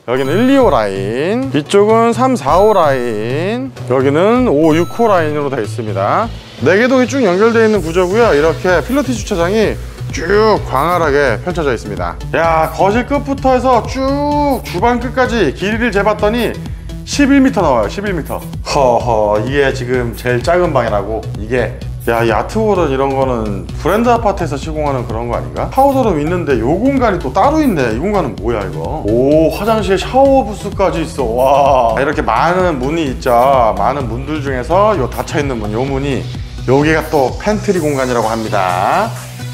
여기는 1, 2호 라인, 이쪽은 3, 4호 라인, 여기는 5, 6호 라인으로 되어 있습니다. 4개동이 쭉 연결되어 있는 구조고요. 이렇게 필로티 주차장이 쭉 광활하게 펼쳐져 있습니다. 야, 거실 끝부터 해서 쭉 주방 끝까지 길이를 재봤더니 11m 나와요. 11m. 허허, 이게 지금 제일 작은 방이라고. 이게 야, 이 아트홀은 이런 거는 브랜드 아파트에서 시공하는 그런 거 아닌가? 파우더룸 있는데 요 공간이 또 따로 있네. 이 공간은 뭐야 이거? 오, 화장실 샤워 부스까지 있어. 와, 이렇게 많은 문이 있죠. 많은 문들 중에서 요 닫혀있는 문, 요 문이 여기가 또 팬트리 공간이라고 합니다.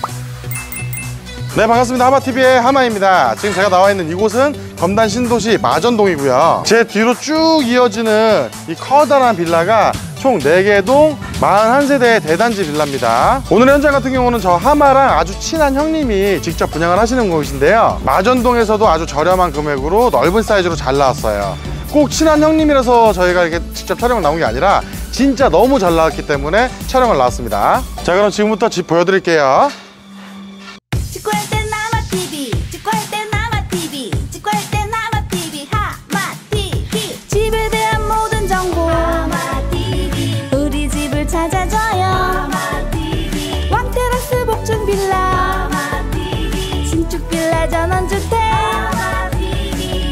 네, 반갑습니다. 하마TV의 하마입니다. 지금 제가 나와 있는 이곳은 검단 신도시 마전동이고요. 제 뒤로 쭉 이어지는 이 커다란 빌라가 총 4개 동 41세대의 대단지 빌라입니다. 오늘 현장 같은 경우는 저 하마랑 아주 친한 형님이 직접 분양을 하시는 곳인데요. 마전동에서도 아주 저렴한 금액으로 넓은 사이즈로 잘 나왔어요. 꼭 친한 형님이라서 저희가 이렇게 직접 촬영을 나온 게 아니라 진짜 너무 잘 나왔기 때문에 촬영을 나왔습니다. 자, 그럼 지금부터 집 보여드릴게요. 직구할 땐 하마TV, 직구할 땐 하마TV, 직구할 땐 하마TV, 하마TV. 집에 대한 모든 정보 하마TV, 우리 집을 찾아줘요 하마TV. 왕테라스 복층 빌라 하마TV, 신축 빌라 전원주택 하마TV.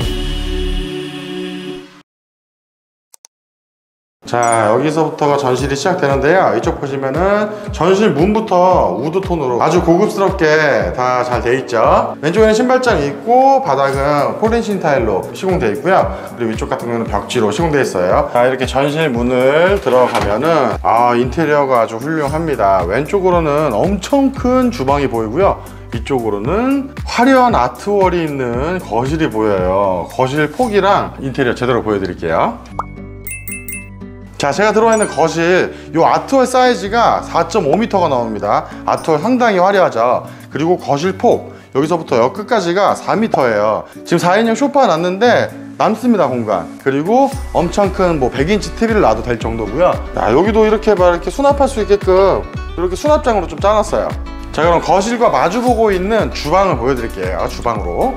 자, 여기서부터가 전실이 시작되는데요. 이쪽 보시면은 전실 문부터 우드톤으로 아주 고급스럽게 다 잘 돼 있죠. 왼쪽에는 신발장이 있고 바닥은 포렌신 타일로 시공되어 있고요. 그리고 이쪽 같은 경우는 벽지로 시공되어 있어요. 자, 이렇게 전실 문을 들어가면은 인테리어가 아주 훌륭합니다. 왼쪽으로는 엄청 큰 주방이 보이고요. 이쪽으로는 화려한 아트월이 있는 거실이 보여요. 거실 폭이랑 인테리어 제대로 보여드릴게요. 자, 제가 들어와 있는 거실, 요 아트월 사이즈가 4.5m가 나옵니다. 아트월 상당히 화려하죠. 그리고 거실 폭, 여기서부터 여 끝까지가 4m예요. 지금 4인용 소파 놨는데 남습니다, 공간. 그리고 엄청 큰 100인치 TV를 놔도 될 정도고요. 자, 여기도 이렇게 수납할 수 있게끔 이렇게 수납장으로 좀 짜놨어요. 자, 그럼 거실과 마주보고 있는 주방을 보여드릴게요. 주방으로.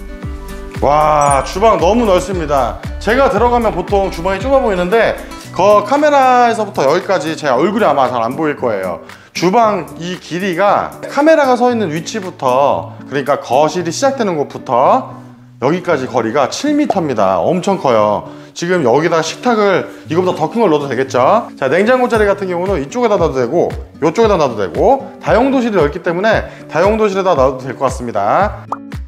와, 주방 너무 넓습니다. 제가 들어가면 보통 주방이 좁아 보이는데 카메라에서부터 여기까지 제 얼굴이 아마 잘 안 보일 거예요. 주방 이 길이가 카메라가 서 있는 위치부터, 그러니까 거실이 시작되는 곳부터 여기까지 거리가 7m입니다. 엄청 커요. 지금 여기다가 식탁을 이거보다 더 큰 걸 넣어도 되겠죠. 자, 냉장고 자리 같은 경우는 이쪽에다 놔도 되고 이쪽에다 놔도 되고, 다용도실이 넓기 때문에 다용도실에다 놔도 될 것 같습니다.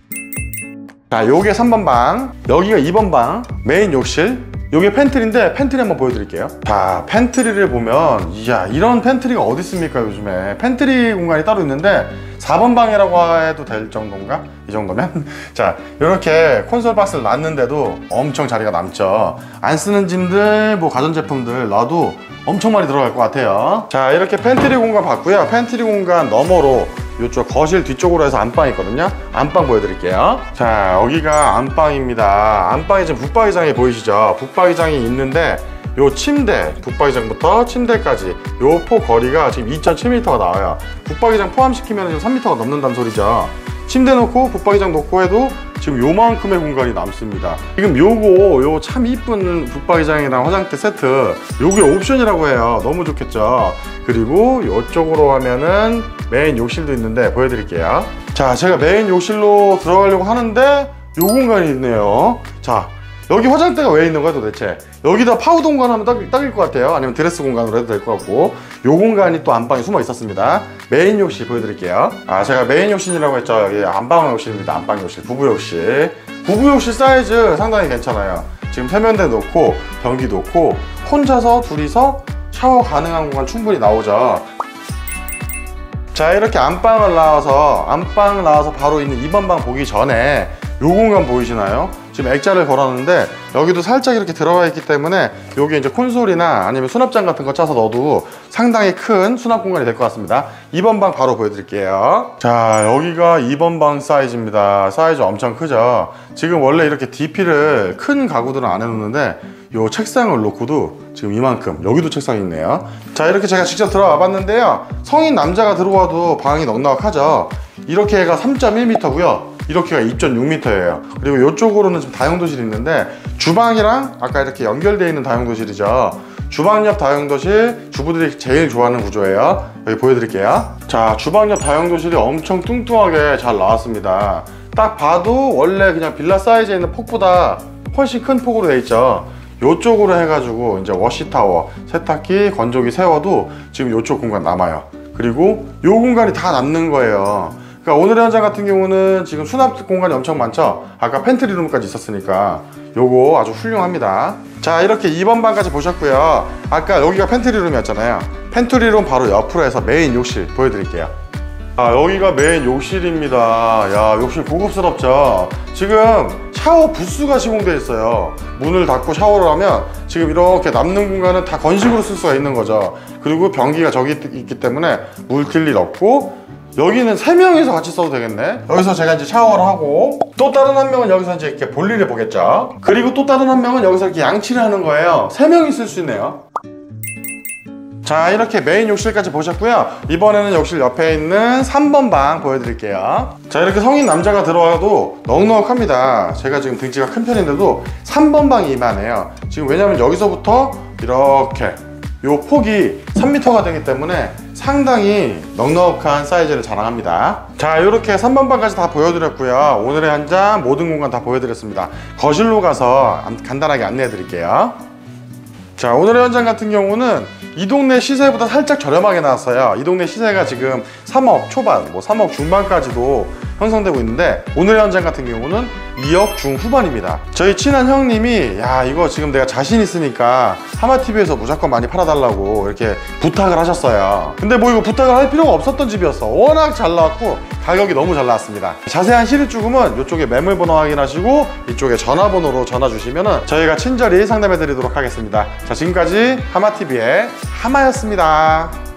자, 요게 3번 방, 여기가 2번 방, 메인 욕실. 요게 팬트리인데 팬트리 한번 보여드릴게요. 자, 팬트리를 보면 이야, 이런 팬트리가 어디 있습니까 요즘에. 팬트리 공간이 따로 있는데 4번 방이라고 해도 될 정도인가? 이 정도면? 자, 이렇게 콘솔 박스를 놨는데도 엄청 자리가 남죠. 안 쓰는 짐들, 가전제품들 놔도 엄청 많이 들어갈 것 같아요. 자, 이렇게 팬트리 공간 봤고요. 팬트리 공간 너머로 이쪽 거실 뒤쪽으로 해서 안방이 있거든요. 안방 보여드릴게요. 자, 여기가 안방입니다. 안방에 지금 붙박이장이 보이시죠? 붙박이장이 있는데 요 침대, 붙박이장부터 침대까지 요 폭 거리가 지금 2.7m가 나와요. 붙박이장 포함시키면 지금 3m가 넘는다는 소리죠. 침대 놓고 붙박이장 놓고 해도 지금 요만큼의 공간이 남습니다. 지금 요 참 이쁜 붙박이장이랑 화장대 세트, 요게 옵션이라고 해요. 너무 좋겠죠. 그리고 이쪽으로 하면은 메인 욕실도 있는데 보여드릴게요. 자, 제가 메인 욕실로 들어가려고 하는데 요 공간이 있네요. 자, 여기 화장대가 왜 있는 거야 도대체? 여기다 파우더 공간 하면 딱일 것 같아요. 아니면 드레스 공간으로 해도 될 것 같고, 요 공간이 또 안방에 숨어 있었습니다. 메인 욕실 보여드릴게요. 제가 메인 욕실이라고 했죠. 여기 안방 욕실입니다. 안방 욕실, 부부 욕실. 부부 욕실 사이즈 상당히 괜찮아요. 지금 세면대 놓고 변기 놓고 혼자서 둘이서 샤워 가능한 공간 충분히 나오죠. 자, 이렇게 안방 나와서 바로 있는 2번 방 보기 전에 요 공간 보이시나요? 지금 액자를 걸었는데 여기도 살짝 이렇게 들어가 있기 때문에 여기 이제 콘솔이나 아니면 수납장 같은 거 짜서 넣어도 상당히 큰 수납 공간이 될 것 같습니다. 2번 방 바로 보여드릴게요. 자, 여기가 2번 방 사이즈입니다. 사이즈 엄청 크죠. 지금 원래 이렇게 DP를 큰 가구들은 안 해놓는데 요 책상을 놓고도 지금 이만큼, 여기도 책상이 있네요. 자, 이렇게 제가 직접 들어와 봤는데요. 성인 남자가 들어와도 방이 넉넉하죠. 이렇게 해가 3.1m고요 이렇게가 2.6m예요. 그리고 이쪽으로는 지금 다용도실이 있는데 주방이랑 아까 이렇게 연결되어 있는 다용도실이죠. 주방 옆 다용도실, 주부들이 제일 좋아하는 구조예요. 여기 보여드릴게요. 자, 주방 옆 다용도실이 엄청 뚱뚱하게 잘 나왔습니다. 딱 봐도 원래 그냥 빌라 사이즈에 있는 폭보다 훨씬 큰 폭으로 되어 있죠. 이쪽으로 해가지고 이제 워시타워, 세탁기, 건조기 세워도 지금 이쪽 공간 남아요. 그리고 이 공간이 다 남는 거예요. 그러니까 오늘의 현장 같은 경우는 지금 수납 공간이 엄청 많죠. 아까 팬트리룸까지 있었으니까 요거 아주 훌륭합니다. 자, 이렇게 2번 방까지 보셨고요. 아까 여기가 팬트리룸이었잖아요. 팬트리룸 바로 옆으로 해서 메인 욕실 보여드릴게요. 아, 여기가 메인 욕실입니다. 야, 욕실 고급스럽죠. 지금 샤워 부스가 시공되어 있어요. 문을 닫고 샤워를 하면 지금 이렇게 남는 공간은 다 건식으로 쓸 수가 있는 거죠. 그리고 변기가 저기 있기 때문에 물 튈 일 없고, 여기는 3명이서 같이 써도 되겠네. 여기서 제가 이제 샤워를 하고, 또 다른 한 명은 여기서 이제 이렇게 볼일을 보겠죠. 그리고 또 다른 한 명은 여기서 이렇게 양치를 하는 거예요. 3명이 쓸 수 있네요. 자, 이렇게 메인 욕실까지 보셨고요. 이번에는 욕실 옆에 있는 3번 방 보여드릴게요. 자, 이렇게 성인 남자가 들어와도 넉넉합니다. 제가 지금 등치가 큰 편인데도 3번 방이 이만해요. 지금 왜냐면 여기서부터 이렇게 요 폭이 3m가 되기 때문에 상당히 넉넉한 사이즈를 자랑합니다. 자, 이렇게 3번 방까지 다 보여드렸고요. 오늘의 현장 모든 공간 다 보여드렸습니다. 거실로 가서 간단하게 안내해 드릴게요. 자, 오늘의 현장 같은 경우는 이 동네 시세보다 살짝 저렴하게 나왔어요. 이 동네 시세가 지금 3억 초반, 뭐 3억 중반까지도 형성되고 있는데, 오늘의 현장 같은 경우는 2억 중후반입니다. 저희 친한 형님이 야, 이거 지금 내가 자신 있으니까 하마TV에서 무조건 많이 팔아달라고 이렇게 부탁을 하셨어요. 근데 뭐 이거 부탁을 할 필요가 없었던 집이었어. 워낙 잘 나왔고 가격이 너무 잘 나왔습니다. 자세한 실입주금은 이쪽에 매물번호 확인하시고 이쪽에 전화번호로 전화 주시면 저희가 친절히 상담해 드리도록 하겠습니다. 자, 지금까지 하마TV의 하마였습니다.